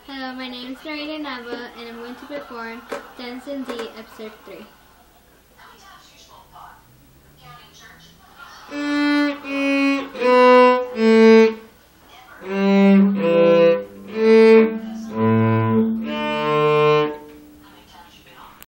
Hello, my name is Narita Nava, and I'm going to perform Dance in D, Episode 3.